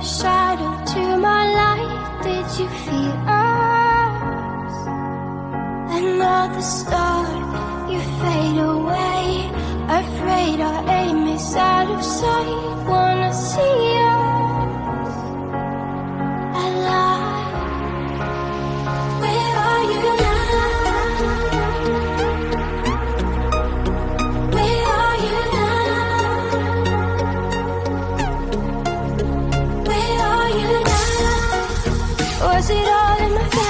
a shadow to my light. Did you feel us? Another star, you fade away. Afraid our aim is out of sight. Wanna see us alive. Where are you now? Where are you now? Where are you now? Was it all in my face?